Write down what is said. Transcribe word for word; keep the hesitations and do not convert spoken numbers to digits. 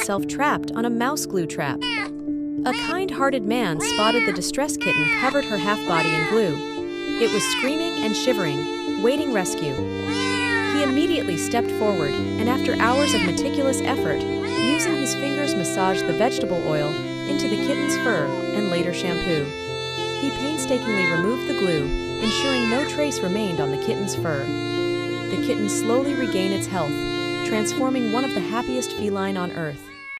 itself trapped on a mouse glue trap. A kind-hearted man spotted the distressed kitten covered her half-body in glue. It was screaming and shivering, waiting rescue. He immediately stepped forward, and after hours of meticulous effort, using his fingers massaged the vegetable oil into the kitten's fur and later shampoo. He painstakingly removed the glue, ensuring no trace remained on the kitten's fur. The kitten slowly regained its health, transforming one of the happiest feline on Earth.